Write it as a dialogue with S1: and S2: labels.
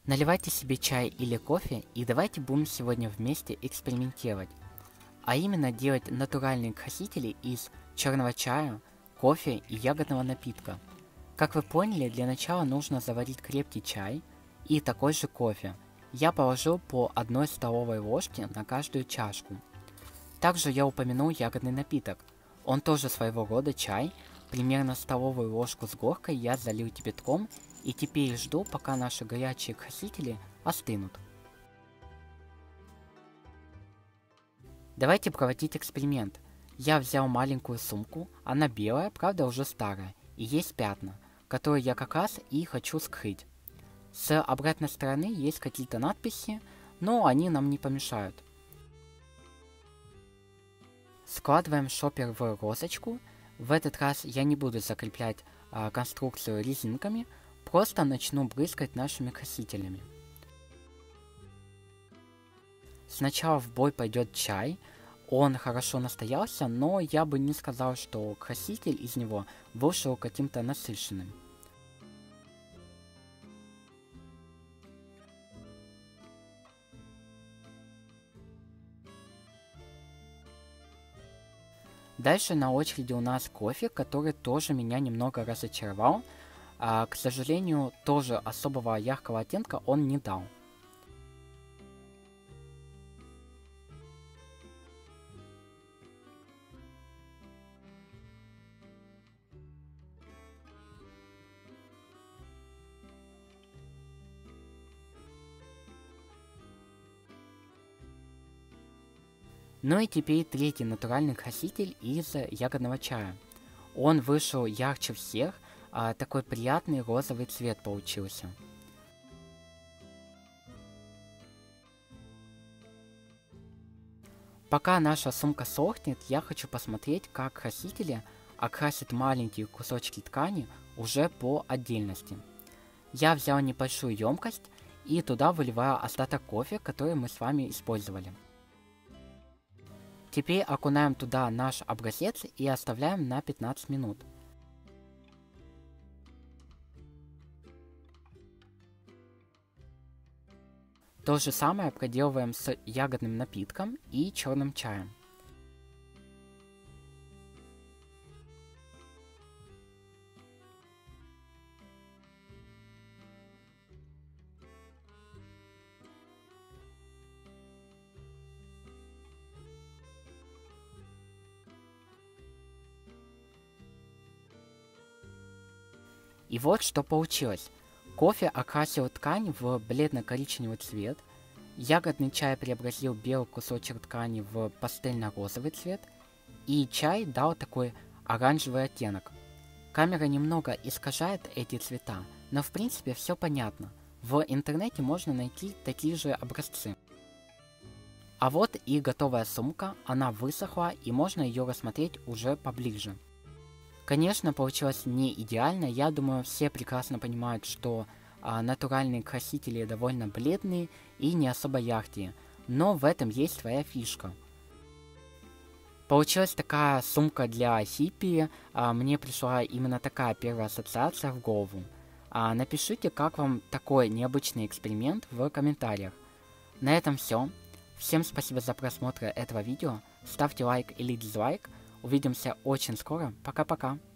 S1: Наливайте себе чай или кофе и давайте будем сегодня вместе экспериментировать. А именно делать натуральные красители из черного чая, кофе и ягодного напитка. Как вы поняли, для начала нужно заварить крепкий чай и такой же кофе. Я положил по 1 столовой ложке на каждую чашку. Также я упомянул ягодный напиток. Он тоже своего рода чай. Примерно столовую ложку с горкой я залил кипятком и теперь жду, пока наши горячие красители остынут. Давайте проводить эксперимент. Я взял маленькую сумку, она белая, правда уже старая, и есть пятна, которые я как раз и хочу скрыть. С обратной стороны есть какие-то надписи, но они нам не помешают. Складываем шопер в розочку. В этот раз я не буду закреплять конструкцию резинками, просто начну брызгать нашими красителями. Сначала в бой пойдет чай, он хорошо настоялся, но я бы не сказал, что краситель из него вышел каким-то насыщенным. Дальше на очереди у нас кофе, который тоже меня немного разочаровал. К сожалению, тоже особого яркого оттенка он не дал. Ну и теперь третий натуральный краситель из ягодного чая. Он вышел ярче всех, такой приятный розовый цвет получился. Пока наша сумка сохнет, я хочу посмотреть, как красители окрасят маленькие кусочки ткани уже по отдельности. Я взял небольшую емкость и туда выливаю остаток кофе, который мы с вами использовали. Теперь окунаем туда наш образец и оставляем на 15 минут. То же самое проделываем с ягодным напитком и черным чаем. И вот что получилось. Кофе окрасил ткань в бледно-коричневый цвет, ягодный чай преобразил белый кусочек ткани в пастельно-розовый цвет, и чай дал такой оранжевый оттенок. Камера немного искажает эти цвета, но в принципе все понятно. В интернете можно найти такие же образцы. А вот и готовая сумка, она высохла и можно ее рассмотреть уже поближе. Конечно, получилось не идеально, я думаю, все прекрасно понимают, что натуральные красители довольно бледные и не особо яркие, но в этом есть своя фишка. Получилась такая сумка для хиппи, мне пришла именно такая первая ассоциация в голову. Напишите, как вам такой необычный эксперимент в комментариях. На этом все. Всем спасибо за просмотр этого видео, ставьте лайк или дизлайк. Увидимся очень скоро. Пока-пока.